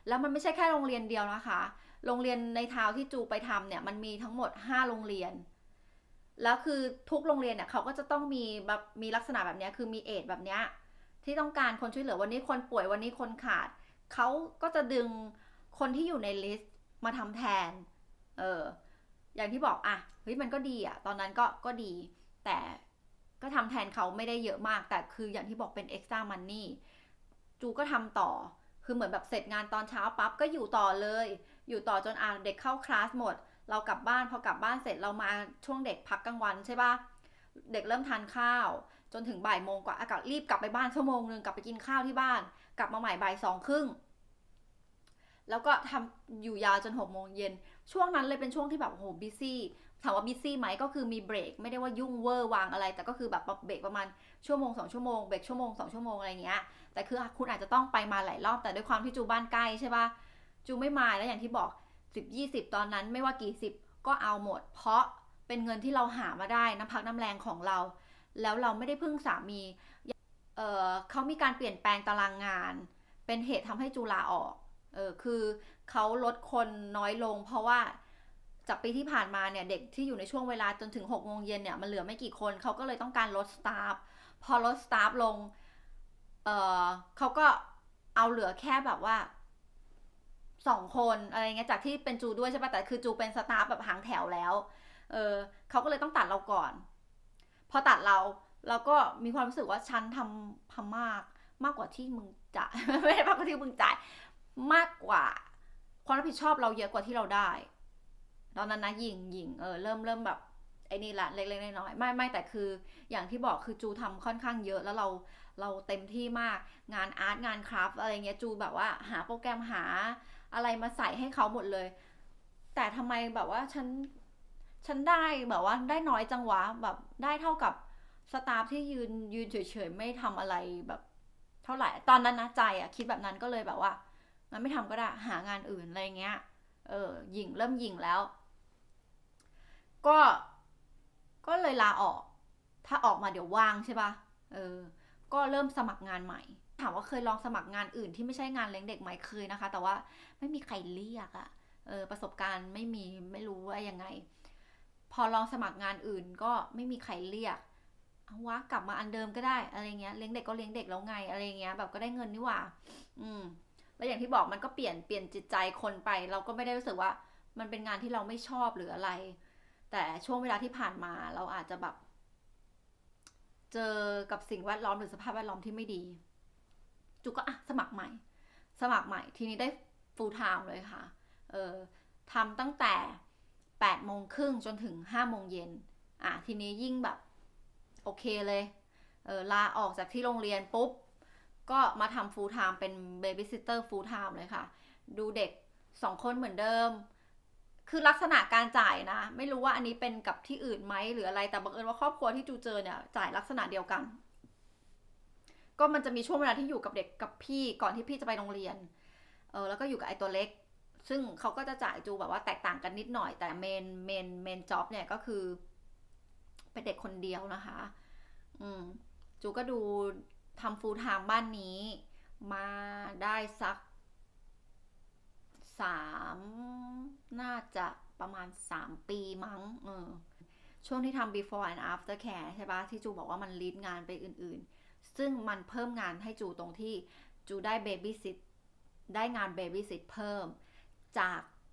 แล้วมันไม่ใช่แค่โรงเรียนเดียวนะคะโรงเรียนในทาวที่จูไปทำเนี่ยมันมีทั้งหมดห้าโรงเรียนแล้วคือทุกโรงเรียนเนี่ยเขาก็จะต้องมีแบบมีลักษณะแบบนี้คือมีเอดแบบนี้ที่ต้องการคนช่วยเหลือวันนี้คนป่วยวันนี้คนขาดเขาก็จะดึงคนที่อยู่ในลิสต์มาทำแทนเอออย่างที่บอกอะเฮ้ยมันก็ดีอะตอนนั้นก็ก็ดีแต่ก็ทำแทนเขาไม่ได้เยอะมากแต่คืออย่างที่บอกเป็น extra money จูก็ทำต่อคือเหมือนแบบเสร็จงานตอนเช้าปั๊บก็อยู่ต่อเลยอยู่ต่อจนอ่านเด็กเข้าคลาสหมดเรากลับบ้านพอกลับบ้านเสร็จเรามาช่วงเด็กพักกลางวันใช่ปะเด็กเริ่มทานข้าวจนถึงบ่ายโมงกว่าอากาศรีบกลับไปบ้านชั่วโมงนึงกลับไปกินข้าวที่บ้านกลับมาใหม่บ่ายสองครึ่งแล้วก็ทำอยู่ยาวจนหกโมงเย็นช่วงนั้นเลยเป็นช่วงที่แบบโอ้โหบิซี่ถามว่าบิซี่ไหมก็คือมีเบรกไม่ได้ว่ายุ่งเวอร์วางอะไรแต่ก็คือแบบเบรกประมาณชั่วโมงสองชั่วโมงเบรกชั่วโมงสองชั่วโมงอะไรเงี้ยแต่คือคุณอาจจะต้องไปมาหลายรอบแต่ด้วยความที่จูบ้านใกล้ใช่ปะจูไม่มาแล้วอย่างที่บอกสิบยี่สิบตอนนั้นไม่ว่ากี่สิบก็เอาหมดเพราะเป็นเงินที่เราหามาได้น้ำพักน้ำแรงของเราแล้วเราไม่ได้พึ่งสามีเออเขามีการเปลี่ยนแปลงตารางงานเป็นเหตุทำให้จูลาออกเออคือเขาลดคนน้อยลงเพราะว่าจากปีที่ผ่านมาเนี่ยเด็กที่อยู่ในช่วงเวลาจนถึงหกโมงเย็นเนี่ยมันเหลือไม่กี่คนเขาก็เลยต้องการลดสตาฟพอลดสตาฟลงเออเขาก็เอาเหลือแค่แบบว่าสองคนอะไรเงี้ยจากที่เป็นจูด้วยใช่ปะแต่คือจูเป็นสตาฟแบบหางแถวแล้วเออเขาก็เลยต้องตัดเราก่อนพอตัดเราเราก็มีความรู้สึกว่าฉันทำทำมากมากกว่าที่มึงจ่ายไม่ได้มากกว่าที่มึงจ่ายมากกว่าความรับผิดชอบเราเยอะกว่าที่เราได้ตอนนั้นนะยิงยิงเออเริ่มเริ่มแบบไอ้นี่ละเล็กๆน้อยๆไม่ไม่แต่คืออย่างที่บอกคือจูทำค่อนข้างเยอะแล้วเราเราเต็มที่มากงานอาร์ตงานคราฟอะไรเงี้ยจูแบบว่าหาโปรแกรมหาอะไรมาใส่ให้เขาหมดเลยแต่ทำไมแบบว่าฉันฉันได้แบบว่าได้น้อยจังวะแบบได้เท่ากับสตาฟที่ยืนยืนเฉยๆไม่ทำอะไรแบบเท่าไหร่ตอนนั้นนะใจอะคิดแบบนั้นก็เลยแบบว่างั้นไม่ทำก็ได้หางานอื่นอะไรเงี้ยเออหยิ่งเริ่มหยิ่งแล้วก็ก็เลยลาออกถ้าออกมาเดี๋ยวว่างใช่ปะเออก็เริ่มสมัครงานใหม่ถามว่าเคยลองสมัครงานอื่นที่ไม่ใช่งานเลี้ยงเด็กไหมเคยนะคะแต่ว่าไม่มีใครเรียกอะเออประสบการณ์ไม่มีไม่รู้ว่ายังไงพอลองสมัครงานอื่นก็ไม่มีใครเรียกเอาวะกลับมาอันเดิมก็ได้อะไรเงี้ยเลี้ยงเด็กก็เลี้ยงเด็กแล้วไงอะไรเงี้ยแบบก็ได้เงินนี่หว่าอืมแล้วอย่างที่บอกมันก็เปลี่ยนเปลี่ยนจิตใจคนไปเราก็ไม่ได้รู้สึกว่ามันเป็นงานที่เราไม่ชอบหรืออะไรแต่ช่วงเวลาที่ผ่านมาเราอาจจะแบบเจอกับสิ่งแวดล้อมหรือสภาพแวดล้อมที่ไม่ดีจุกก็อ่ะสมัครใหม่สมัครใหม่ทีนี้ได้ full time เลยค่ะเออทำตั้งแต่แปดโมงครึ่งจนถึงห้าโมงเย็นอ่ะทีนี้ยิ่งแบบโอเคเลยเออลาออกจากที่โรงเรียนปุ๊บก็มาทำ full time เป็น babysitter full time เลยค่ะดูเด็กสองคนเหมือนเดิมคือลักษณะการจ่ายนะไม่รู้ว่าอันนี้เป็นกับที่อื่นไหมหรืออะไรแต่บังเอิญว่าครอบครัวที่จูเจอเนี่ยจ่ายลักษณะเดียวกันก็มันจะมีช่วงเวลาที่อยู่กับเด็กกับพี่ก่อนที่พี่จะไปโรงเรียนเออแล้วก็อยู่กับไอ้ตัวเล็กซึ่งเขาก็จะจ่ายจูแบบว่าแตกต่างกันนิดหน่อยแต่เมนเมนเมนจ็อบเนี่ยก็คือเป็นเด็กคนเดียวนะคะอืมจูก็ดูทำฟูลไทม์บ้านนี้มาได้สักสามน่าจะประมาณสามปีมั้งเออช่วงที่ทำ before and after care ใช่ปะที่จูบอกว่ามันลีดงานไปอื่นๆซึ่งมันเพิ่มงานให้จูตรงที่จูได้ baby sit ได้งาน baby sit เพิ่มจาก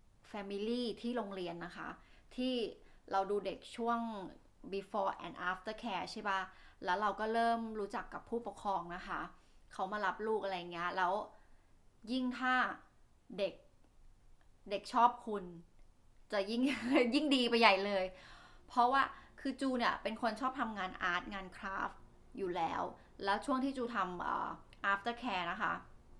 family ที่โรงเรียนนะคะที่เราดูเด็กช่วง before and after care ใช่ปะแล้วเราก็เริ่มรู้จักกับผู้ปกครองนะคะเขามารับลูกอะไรเงี้ยแล้วยิ่งถ้าเด็กเด็กชอบคุณจะยิ่ง ยิ่งดีไปใหญ่เลยเพราะว่าคือจูเนี่ยเป็นคนชอบทำงานอาร์ตงานคราฟต์อยู่แล้วแล้วช่วงที่จูทำ after care นะคะ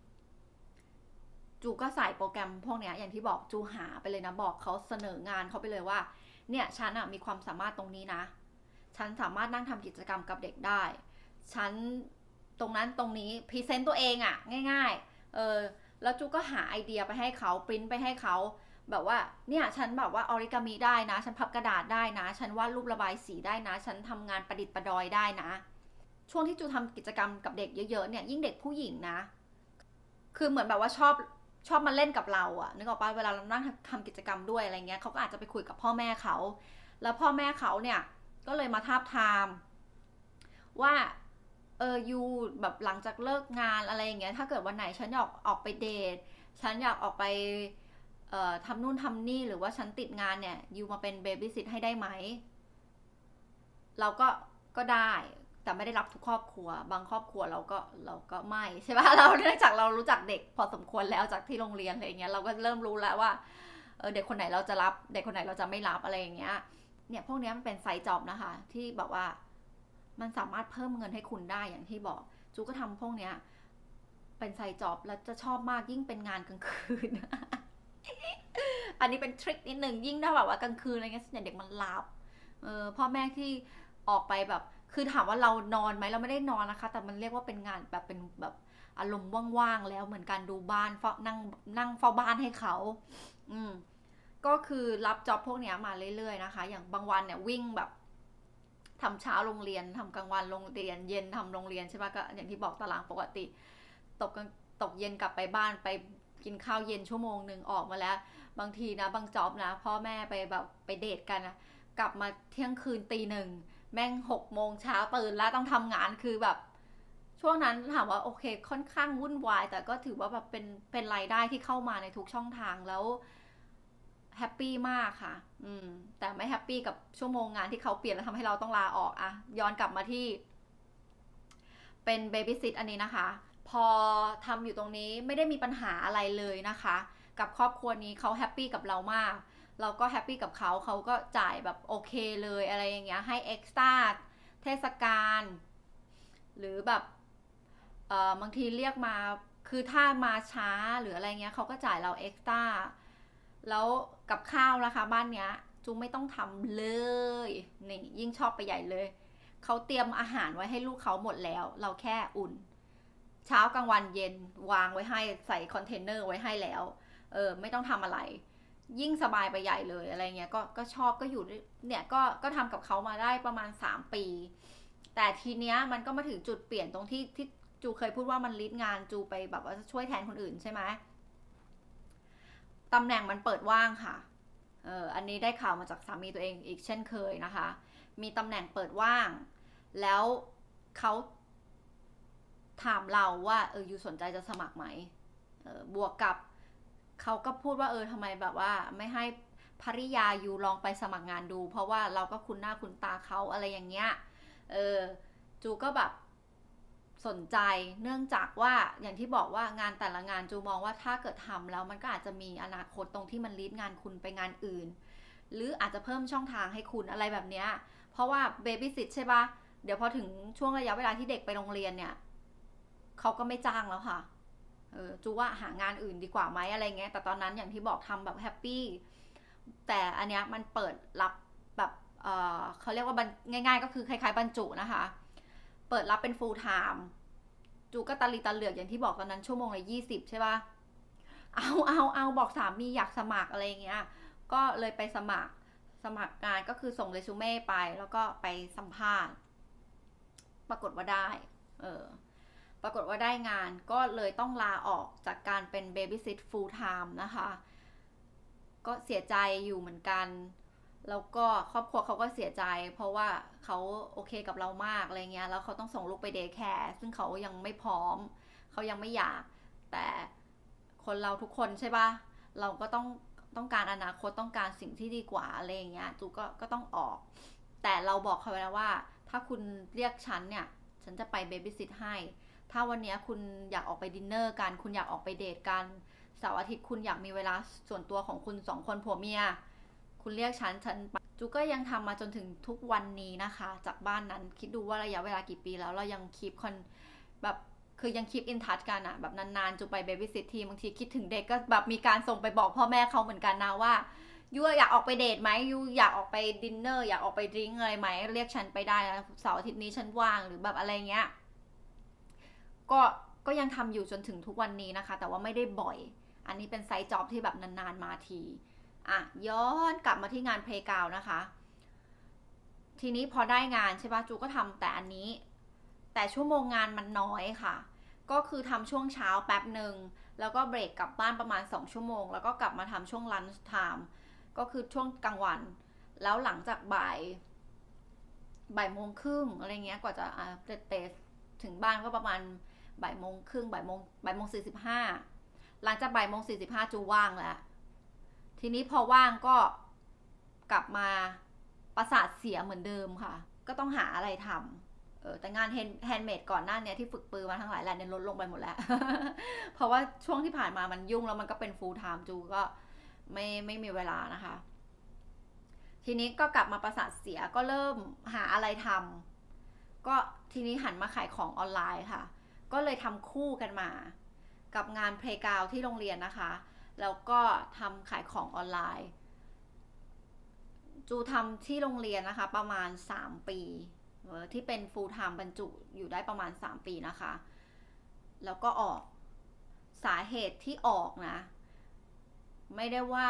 จูก็ใส่โปรแกรมพวกนี้อย่างที่บอกจูหาไปเลยนะบอกเขาเสนองานเขาไปเลยว่าเนี่ยฉันอะมีความสามารถตรงนี้นะฉันสามารถนั่งทำกิจกรรมกับเด็กได้ฉันตรงนั้นตรงนี้พรีเซนต์ตัวเองอะง่ายๆเออแล้วจูก็หาไอเดียไปให้เขาปริ้นไปให้เขาแบบว่าเนี่ยฉันแบบว่าออริกามิได้นะฉันพับกระดาษได้นะฉันวาดรูประบายสีได้นะฉันทำงานประดิษฐ์ประดอยได้นะช่วงที่จูทำกิจกรรมกับเด็กเยอะๆเนี่ยยิ่งเด็กผู้หญิงนะคือเหมือนแบบว่าชอบชอบมาเล่นกับเราอะนึกออกปะเวลาเรานั่งทำกิจกรรมด้วยอะไรเงี้ยเขาก็อาจจะไปคุยกับพ่อแม่เขาแล้วพ่อแม่เขาเนี่ยก็เลยมาทาบทามว่าเออยูแบบหลังจากเลิกงานอะไรอย่างเงี้ยถ้าเกิดวันไหนฉันอยากออกไปเดทฉันอยากออกไปเอ่อทำนู่นทำนี่หรือว่าฉันติดงานเนี่ยยูมาเป็นเบบี้ซิทให้ได้ไหมเราก็ก็ได้แต่ไม่ได้รับทุกครอบครัวบางครอบครัวเราก็เราก็ไม่ใช่ปะเราเนื่องจากเรารู้จักเด็กพอสมควรแล้วจากที่โรงเรียนอะไรอย่างเงี้ยเราก็เริ่มรู้แล้วว่าเออเด็กคนไหนเราจะรับเด็กคนไหนเราจะไม่รับอะไรอย่างเงี้ยเนี่ยพวกนี้มันเป็นไซต์จ็อบนะคะที่แบบว่ามันสามารถเพิ่มเงินให้คุณได้อย่างที่บอกจูก็ทำพวกเนี้ยเป็นไซต์จ็อบแล้วจะชอบมากยิ่งเป็นงานกลางคืน อันนี้เป็นทริคนิดหนึ่งยิ่งถ้าแบบว่ากลางคืนอะไรเงี้ยส่วนใหญ่เด็กมันหลับเออพ่อแม่ที่ออกไปแบบคือถามว่าเรานอนไหมเราไม่ได้นอนนะคะแต่มันเรียกว่าเป็นงานแบบเป็นแบบอารมณ์ว่างๆแล้วเหมือนการดูบ้านเฝ้านั่งนั่งเฝ้าบ้านให้เขาอืมก็คือรับจ็อบพวกเนี้ยมาเรื่อยๆนะคะอย่างบางวันเนี่ยวิ่งแบบทำเช้าโรงเรียนทำกลางวันโรงเรียนเย็นทำโรงเรียนใช่ปะก็อย่างที่บอกตารางปกติตกตกเย็นกลับไปบ้านไปกินข้าวเย็นชั่วโมงหนึ่งออกมาแล้วบางทีนะบางจ็อบนะพ่อแม่ไปแบบไปเดทกันนะกลับมาเที่ยงคืนตีหนึ่งแม่งหกโมงเช้าตื่นแล้วต้องทำงานคือแบบช่วงนั้นถามว่าโอเคค่อนข้างวุ่นวายแต่ก็ถือว่าแบบเป็นเป็นรายได้ที่เข้ามาในทุกช่องทางแล้วแฮปปี้มากค่ะอืมแต่ไม่แฮปปี้กับชั่วโมงงานที่เขาเปลี่ยนแล้วทำให้เราต้องลาออกอะย้อนกลับมาที่เป็นเบบี้ซิทอันนี้นะคะพอทำอยู่ตรงนี้ไม่ได้มีปัญหาอะไรเลยนะคะกับครอบครัวนี้เขาแฮปปี้กับเรามากเราก็แฮปปี้กับเขาเขาก็จ่ายแบบโอเคเลยอะไรอย่างเงี้ยให้เอ็กซ์ตร้าเทศกาลหรือแบบเออบางทีเรียกมาคือถ้ามาช้าหรืออะไรเงี้ยเขาก็จ่ายเราเอ็กซ์ตร้าแล้วกับข้าวนะคะบ้านเนี้ยจูไม่ต้องทำเลยนี่ยิ่งชอบไปใหญ่เลยเขาเตรียมอาหารไว้ให้ลูกเขาหมดแล้วเราแค่อุ่นเช้ากลางวันเย็นวางไว้ให้ใส่คอนเทนเนอร์ไว้ให้แล้วเออไม่ต้องทำอะไรยิ่งสบายไปใหญ่เลยอะไรเงี้ยก็ก็ชอบก็อยู่เนี่ยก็ก็ทำกับเขามาได้ประมาณสามปีแต่ทีเนี้ยมันก็มาถึงจุดเปลี่ยนตรงที่ที่จูเคยพูดว่ามันลิดงานจูไปแบบว่าช่วยแทนคนอื่นใช่ไหมตำแหน่งมันเปิดว่างค่ะเอออันนี้ได้ข่าวมาจากสามีตัวเองอีกเช่นเคยนะคะมีตำแหน่งเปิดว่างแล้วเขาถามเราว่าเออยูสนใจจะสมัครไหมเออบวกกับเขาก็พูดว่าเออทำไมแบบว่าไม่ให้ภริยายูลองไปสมัครงานดูเพราะว่าเราก็คุ้นหน้าคุ้นตาเขาอะไรอย่างเงี้ยเออจูก็แบบสนใจเนื่องจากว่าอย่างที่บอกว่างานแต่ละงานจูมองว่าถ้าเกิดทำแล้วมันก็อาจจะมีอนาคตตรงที่มันลีดงานคุณไปงานอื่นหรืออาจจะเพิ่มช่องทางให้คุณอะไรแบบเนี้ยเพราะว่าเบบี้ซิทใช่ปะเดี๋ยวพอถึงช่วงระยะเวลาที่เด็กไปโรงเรียนเนี่ยเขาก็ไม่จ้างแล้วค่ะเออจูว่าหางานอื่นดีกว่าไหมอะไรเงี้ยแต่ตอนนั้นอย่างที่บอกทำแบบแฮปปี้แต่อันเนี้ยมันเปิดรับแบบเออเขาเรียกว่าง่ายๆก็คือคล้ายๆบรรจุนะคะเปิดรับเป็น full time จูก็ตะลีตะเหลือกอย่างที่บอกตอนนั้นชั่วโมงละยี่สิบใช่ป่ะเอาเอาเอาบอกสามีอยากสมัครอะไรเงี้ยก็เลยไปสมัครสมัครงานก็คือส่งเรซูเม่ไปแล้วก็ไปสัมภาษณ์ปรากฏว่าได้เออปรากฏว่าได้งานก็เลยต้องลาออกจากการเป็นเบบี้ซิทฟูลไทม์นะคะก็เสียใจอยู่เหมือนกันแล้วก็ครอบครัวเขาก็เสียใจเพราะว่าเขาโอเคกับเรามากอะไรเงี้ยแล้วเขาต้องส่งลูกไปเดย์แคร์ซึ่งเขายังไม่พร้อมเขายังไม่อยากแต่คนเราทุกคนใช่ปะเราก็ต้องต้องการอนาคตต้องการสิ่งที่ดีกว่าอะไรเงี้ยจูก็ก็ต้องออกแต่เราบอกเขาไว้แล้วว่าถ้าคุณเรียกฉันเนี่ยฉันจะไปเบบี้ซิทให้ถ้าวันนี้คุณอยากออกไปดินเนอร์กันคุณอยากออกไปเดทกันเสาร์อาทิตย์คุณอยากมีเวลาส่วนตัวของคุณสองคนผัวเมียคุณเรียกฉันฉันจูก็ยังทำมาจนถึงทุกวันนี้นะคะจากบ้านนั้นคิดดูว่าระยะเวลากี่ปีแล้วเรายังคีปคอนแบบคือยังคีปอินทัชกันอะแบบนานๆจูไปเบบี้ซิททีบางทีคิดถึงเด็กก็แบบมีการส่งไปบอกพ่อแม่เขาเหมือนกันนะว่ายูอยากออกไปเดทไหมยูอยากออกไปดินเนอร์อยากออกไปดริงก์อะไรไหมเรียกฉันไปได้นะเสาร์อาทิตย์นี้ฉันว่างหรือแบบอะไรเงี้ยก็ก็ยังทำอยู่จนถึงทุกวันนี้นะคะแต่ว่าไม่ได้บ่อยอันนี้เป็นไซต์จ็อบที่แบบนานๆมาทีอ่ะย้อนกลับมาที่งานเพลย์กราวด์นะคะทีนี้พอได้งานใช่ปะจูก็ทำแต่อันนี้แต่ชั่วโมงงานมันน้อยค่ะก็คือทำช่วงเช้าแป๊บหนึ่งแล้วก็เบรกกลับบ้านประมาณสองชั่วโมงแล้วก็กลับมาทำช่วง lunch time ก็คือช่วงกลางวันแล้วหลังจากบ่ายบ่ายโมงครึ่งอะไรเงี้ยกว่าจะเตะเตะถึงบ้านก็ประมาณบ่ายโมงครึ่งบ่ายโมงบ่ายโมงสี่สิบห้าหลังจากบ่ายโมงสี่สิบห้าจูว่างแล้วทีนี้พอว่างก็กลับมาประสาทเสียเหมือนเดิมค่ะก็ต้องหาอะไรทำเออแต่งานแฮนด์เมดก่อนหน้านี้ที่ฝึกปือมาทั้งหลายแหล่เนี่ยลดลงไปหมดแล้ว เพราะว่าช่วงที่ผ่านมามันยุ่งแล้วมันก็เป็น full time จูก็ไม่ไม่มีเวลานะคะทีนี้ก็กลับมาประสาทเสียก็เริ่มหาอะไรทำก็ทีนี้หันมาขายของออนไลน์ค่ะก็เลยทำคู่กันมากับงานเพลย์กราวด์ที่โรงเรียนนะคะแล้วก็ทำขายของออนไลน์จูทำที่โรงเรียนนะคะประมาณสามปีที่เป็น full time บรรจุอยู่ได้ประมาณสามปีนะคะแล้วก็ออกสาเหตุที่ออกนะไม่ได้ว่า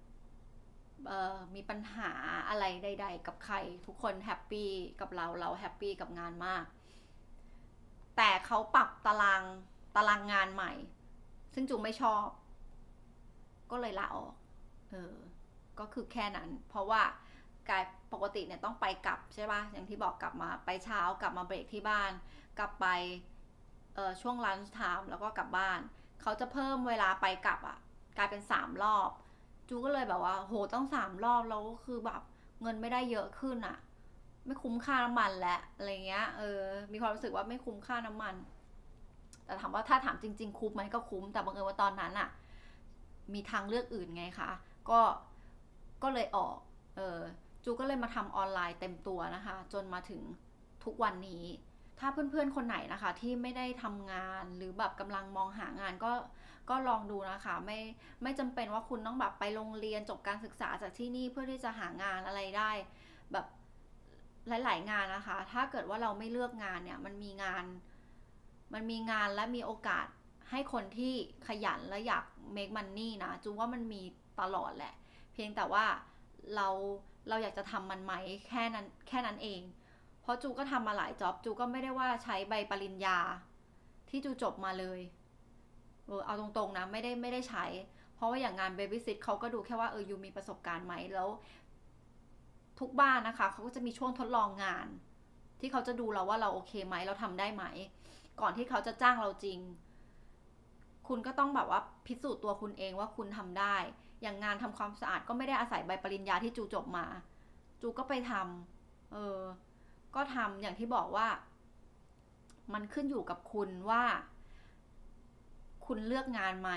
มีปัญหาอะไรใดๆกับใครทุกคนแฮปปี้กับเราเราแฮปปี้กับงานมากแต่เขาปรับตารางตารางงานใหม่ซึ่งจูไม่ชอบก็เลยลาออกเออก็คือแค่นั้นเพราะว่ากายปกติเนี่ยต้องไปกลับใช่ป่ะอย่างที่บอกกลับมาไปเช้ากลับมาเบรกที่บ้านกลับไปเอ่อช่วงลันช์ไทม์แล้วก็กลับบ้านเขาจะเพิ่มเวลาไปกลับอ่ะกลายเป็นสามรอบจูก็เลยแบบว่าโหต้องสามรอบแล้วคือแบบเงินไม่ได้เยอะขึ้นอ่ะไม่คุ้มค่าน้ำมันและอะไรเงี้ยเออมีความรู้สึกว่าไม่คุ้มค่าน้ำมันแต่ถามว่าถ้าถามจริงๆคุ้มไหมก็คุ้มแต่บังเอิญว่าตอนนั้นอ่ะมีทางเลือกอื่นไงคะก็ก็เลยออกเออจูก็เลยมาทำออนไลน์เต็มตัวนะคะจนมาถึงทุกวันนี้ถ้าเพื่อนๆคนไหนนะคะที่ไม่ได้ทำงานหรือแบบกำลังมองหางานก็ก็ลองดูนะคะไม่ไม่จำเป็นว่าคุณต้องแบบไปโรงเรียนจบการศึกษาจากที่นี่เพื่อที่จะหางานอะไรได้แบบหลายๆงานนะคะถ้าเกิดว่าเราไม่เลือกงานเนี่ยมันมีงานมันมีงานและมีโอกาสให้คนที่ขยันและอยาก make money นะจูว่ามันมีตลอดแหละเพียงแต่ว่าเราเราอยากจะทำมันไหมแค่นั้นแค่นั้นเองเพราะจูก็ทำมาหลายจ็อบจูก็ไม่ได้ว่าใช้ใบปริญญาที่จูจบมาเลยเออเอาตรงๆนะไม่ได้ไม่ได้ใช้เพราะว่าอย่างงานเบบี้ซิทเขาก็ดูแค่ว่าเออยูมีประสบการณ์ไหมแล้วทุกบ้านนะคะเขาก็จะมีช่วงทดลองงานที่เขาจะดูเราว่าเราโอเคไหมเราทำได้ไหมก่อนที่เขาจะจ้างเราจริงคุณก็ต้องแบบว่าพิสูจน์ตัวคุณเองว่าคุณทำได้อย่างงานทำความสะอาดก็ไม่ได้อาศัยใบปริญญาที่จูจบมาจูก็ไปทำเออก็ทำอย่างที่บอกว่ามันขึ้นอยู่กับคุณว่าคุณเลือกงานไหม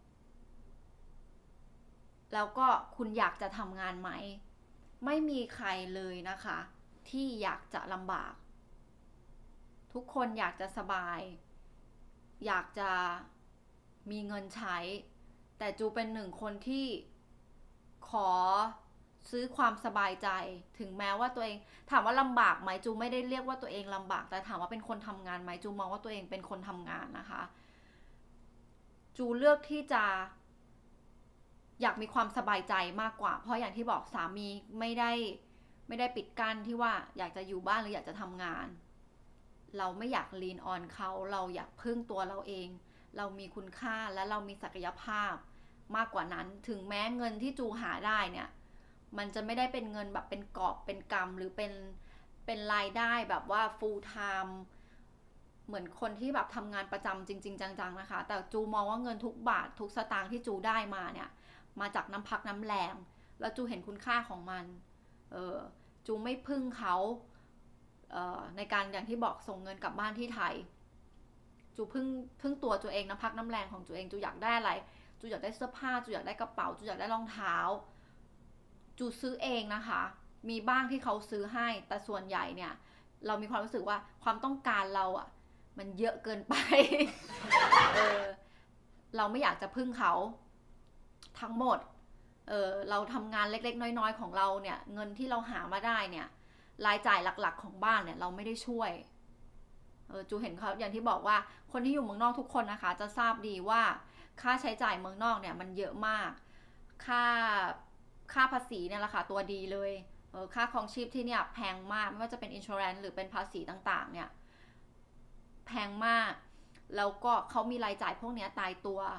แล้วก็คุณอยากจะทำงานไหมไม่มีใครเลยนะคะที่อยากจะลำบากทุกคนอยากจะสบายอยากจะมีเงินใช้แต่จูเป็นหนึ่งคนที่ขอซื้อความสบายใจถึงแม้ว่าตัวเองถามว่าลำบากไหมจูไม่ได้เรียกว่าตัวเองลำบากแต่ถามว่าเป็นคนทำงานไหมจูมองว่าตัวเองเป็นคนทำงานนะคะจูเลือกที่จะอยากมีความสบายใจมากกว่าเพราะอย่างที่บอกสามีไม่ได้ไม่ได้ปิดกั้นที่ว่าอยากจะอยู่บ้านหรืออยากจะทำงานเราไม่อยากลีนออนเขาเราอยากพึ่งตัวเราเองเรามีคุณค่าและเรามีศักยภาพมากกว่านั้นถึงแม้เงินที่จูหาได้เนี่ยมันจะไม่ได้เป็นเงินแบบเป็นกอบเป็นกำหรือเป็นเป็นรายได้แบบว่า full time เหมือนคนที่แบบทำงานประจำจริงๆจังๆนะคะแต่จูมองว่าเงินทุกบาททุกสตางค์ที่จูได้มาเนี่ยมาจากน้ำพักน้ำแรงแล้วจูเห็นคุณค่าของมันเออจูไม่พึ่งเขาเอ่อในการอย่างที่บอกส่งเงินกลับบ้านที่ไทยจูพึ่งพึ่งตัวจูเองน้ำพักน้ำแรงของจูเองจูอยากได้อะไรจูอยากได้เสื้อผ้าจูอยากได้กระเป๋าจูอยากได้รองเท้าจูซื้อเองนะคะมีบ้างที่เขาซื้อให้แต่ส่วนใหญ่เนี่ยเรามีความรู้สึกว่าความต้องการเราอะมันเยอะเกินไป เออเราไม่อยากจะพึ่งเขาทั้งหมดเออเราทำงานเล็กๆน้อยๆของเราเนี่ยเงินที่เราหามาได้เนี่ยรายจ่ายหลักๆของบ้านเนี่ยเราไม่ได้ช่วยเออจูเห็นเขาอย่างที่บอกว่าคนที่อยู่เมืองนอกทุกคนนะคะจะทราบดีว่าค่าใช้จ่ายเมืองนอกเนี่ยมันเยอะมากค่าค่าภาษีเนี่ยแหละค่ะตัวดีเลยเออค่าครองชีพที่เนี่ยแพงมากไม่ว่าจะเป็นอินชัวแรนซ์หรือเป็นภาษีต่างๆเนี่ยแพงมากแล้วก็เขามีรายจ่ายพวกนี้ตายตัว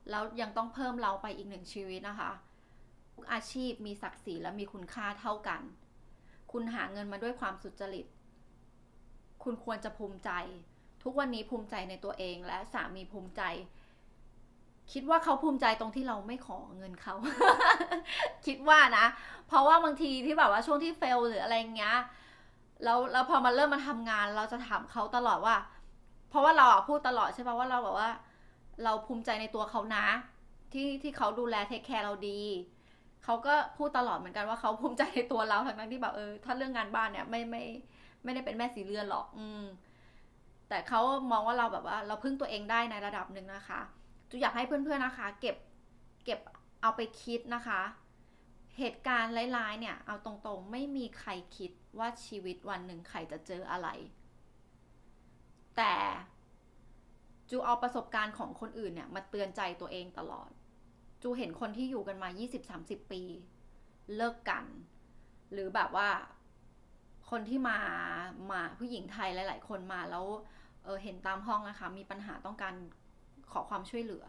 แล้วยังต้องเพิ่มเราไปอีกหนึ่งชีวิตนะคะทุกอาชีพมีศักดิ์ศรีและมีคุณค่าเท่ากันคุณหาเงินมาด้วยความสุจริตคุณควรจะภูมิใจทุกวันนี้ภูมิใจในตัวเองและสามีภูมิใจคิดว่าเขาภูมิใจตรงที่เราไม่ขอเงินเขา คิดว่านะเพราะว่าบางทีที่แบบว่าช่วงที่เฟลหรืออะไรเงี้ยแล้วแล้วพอมาเริ่มมาทำงานเราจะถามเขาตลอดว่าเพราะว่าเราพูดตลอดใช่ป่ะว่าเราแบบว่าเราภูมิใจในตัวเขานะที่ที่เขาดูแลเทคแคร์เราดีเขาก็พูดตลอดเหมือนกันว่าเขาภูมิใจในตัวเราทั้งนั้นที่แบบเออถ้าเรื่องงานบ้านเนี่ยไม่ไม่ไม่ได้เป็นแม่สีเรือนหรอกอืมแต่เขามองว่าเราแบบว่าเราพึ่งตัวเองได้ในระดับหนึ่งนะคะจูอยากให้เพื่อนๆนะคะเก็บเก็บเอาไปคิดนะคะเหตุการณ์ร้ายๆเนี่ยเอาตรงๆไม่มีใครคิดว่าชีวิตวันหนึ่งใครจะเจออะไรแต่จูเอาประสบการณ์ของคนอื่นเนี่ยมาเตือนใจตัวเองตลอดจูเห็นคนที่อยู่กันมา ยี่สิบถึงสามสิบ ปีเลิกกันหรือแบบว่าคนที่มามาผู้หญิงไทยหลายๆคนมาแล้ว เออเห็นตามห้องนะคะมีปัญหาต้องการขอความช่วยเหลือ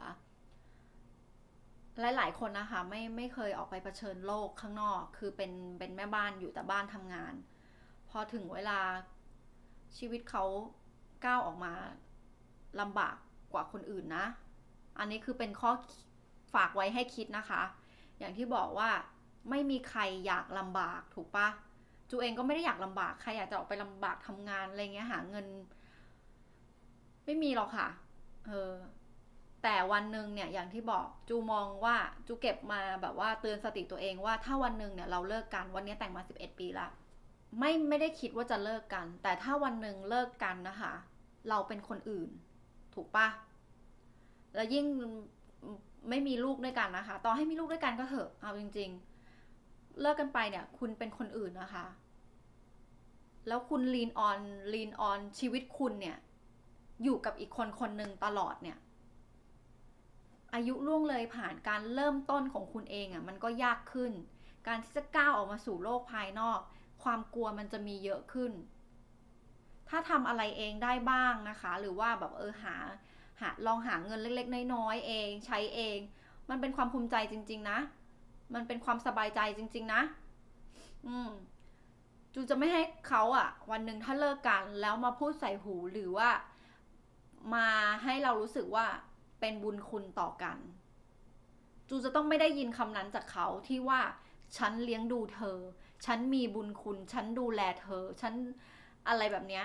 หลายๆคนนะคะไม่ไม่เคยออกไปเผชิญโลกข้างนอกคือเป็นเป็นแม่บ้านอยู่แต่บ้านทำงานพอถึงเวลาชีวิตเขาก้าวออกมาลำบากกว่าคนอื่นนะอันนี้คือเป็นข้อฝากไว้ให้คิดนะคะอย่างที่บอกว่าไม่มีใครอยากลำบากถูกปะจูเองก็ไม่ได้อยากลำบากใครอยากจะออกไปลำบากทำงานอะไรเงี้ยหาเงินไม่มีหรอกค่ะเออแต่วันหนึ่งเนี่ยอย่างที่บอกจูมองว่าจูเก็บมาแบบว่าเตือนสติตัวเองว่าถ้าวันหนึ่งเนี่ยเราเลิกกันวันนี้แต่งมาสิบเอ็ดปีละไม่ไม่ได้คิดว่าจะเลิกกันแต่ถ้าวันหนึ่งเลิกกันนะคะเราเป็นคนอื่นถูกปะแล้วยิ่งไม่มีลูกด้วยกันนะคะต่อให้มีลูกด้วยกันก็เถอะเอาจริงๆเลิกกันไปเนี่ยคุณเป็นคนอื่นนะคะแล้วคุณ lean on lean on ชีวิตคุณเนี่ยอยู่กับอีกคนคนหนึ่งตลอดเนี่ยอายุล่วงเลยผ่านการเริ่มต้นของคุณเองอ่ะมันก็ยากขึ้นการที่จะก้าวออกมาสู่โลกภายนอกความกลัวมันจะมีเยอะขึ้นถ้าทำอะไรเองได้บ้างนะคะหรือว่าแบบเออหาหาลองหาเงินเล็กๆน้อยๆเองใช้เองมันเป็นความภูมิใจจริงๆนะมันเป็นความสบายใจจริงๆนะอืมจูจะไม่ให้เขาอ่ะวันหนึ่งถ้าเลิกกันแล้วมาพูดใส่หูหรือว่ามาให้เรารู้สึกว่าเป็นบุญคุณต่อกันจูจะต้องไม่ได้ยินคำนั้นจากเขาที่ว่าฉันเลี้ยงดูเธอฉันมีบุญคุณฉันดูแลเธอฉันอะไรแบบเนี้ย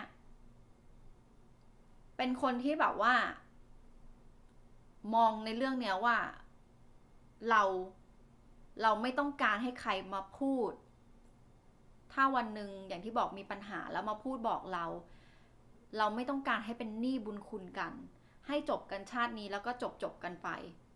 เป็นคนที่แบบว่ามองในเรื่องเนี้ยว่าเราเราไม่ต้องการให้ใครมาพูดถ้าวันหนึ่งอย่างที่บอกมีปัญหาแล้วมาพูดบอกเราเราไม่ต้องการให้เป็นหนี้บุญคุณกันให้จบกันชาตินี้แล้วก็จบจบกันไป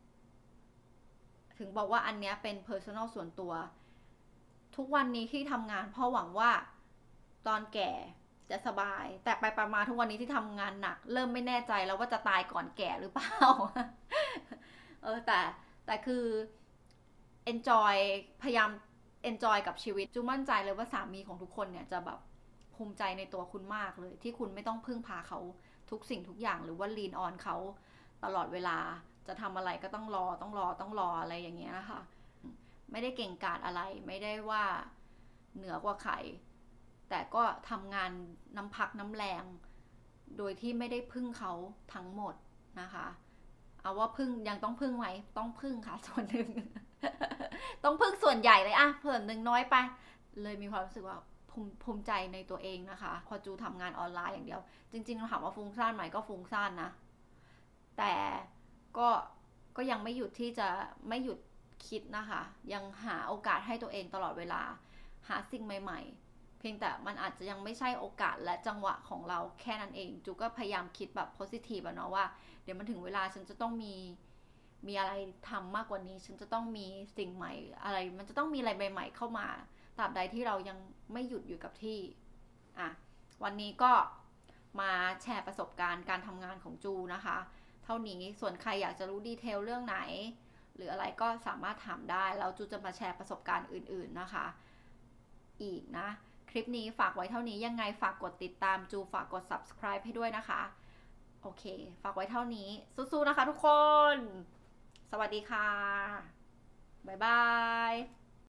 ถึงบอกว่าอันเนี้ยเป็น personal ส่วนตัวทุกวันนี้ที่ทำงานเพราะหวังว่าตอนแก่จะสบายแต่ไปประมาณทุกวันนี้ที่ทำงานหนักเริ่มไม่แน่ใจแล้วว่าจะตายก่อนแก่หรือเปล่า เออแต่แต่คือ enjoy พยายาม enjoy กับชีวิตจูมั่นใจเลยว่าสามีของทุกคนเนี่ยจะแบบภูมิใจในตัวคุณมากเลยที่คุณไม่ต้องพึ่งพาเขาทุกสิ่งทุกอย่างหรือว่า lean on เขาตลอดเวลาจะทำอะไรก็ต้องรอต้องรอต้องรออะไรอย่างเงี้ยนะคะไม่ได้เก่งกาจอะไรไม่ได้ว่าเหนือกว่าใครแต่ก็ทำงานน้ำพักน้ำแรงโดยที่ไม่ได้พึ่งเขาทั้งหมดนะคะเอาว่าพึ่งยังต้องพึ่งไหมต้องพึ่งค่ะส่วนหนึ่ง ต้องพึ่งส่วนใหญ่เลยอะส่วนหนึ่งน้อยไปเลยมีความรู้สึกว่าภูมิใจในตัวเองนะคะพอจูทำงานออนไลน์อย่างเดียวจริงๆถามว่าฟุ้งซ่านไหมก็ฟุ้งซ่านนะแต่ก็ก็ยังไม่หยุดที่จะไม่หยุดคิดนะคะยังหาโอกาสให้ตัวเองตลอดเวลาหาสิ่งใหม่ๆเพียงแต่มันอาจจะยังไม่ใช่โอกาสและจังหวะของเราแค่นั้นเองจูก็พยายามคิดแบบ positive อะเนาะว่าเดี๋ยวมันถึงเวลาฉันจะต้องมีมีอะไรทำมากกว่านี้ฉันจะต้องมีสิ่งใหม่อะไรมันจะต้องมีอะไรใหม่ๆเข้ามาตราบใดที่เรายังไม่หยุดอยู่กับที่อ่ะวันนี้ก็มาแชร์ประสบการณ์การทำงานของจูนะคะเท่านี้ส่วนใครอยากจะรู้ดีเทลเรื่องไหนหรืออะไรก็สามารถถามได้แล้วจูจะมาแชร์ประสบการณ์อื่นๆนะคะอีกนะคลิปนี้ฝากไว้เท่านี้ยังไงฝากกดติดตามจูฝากกด subscribe ให้ด้วยนะคะโอเคฝากไว้เท่านี้สู้ๆนะคะทุกคนสวัสดีค่ะบ๊ายบาย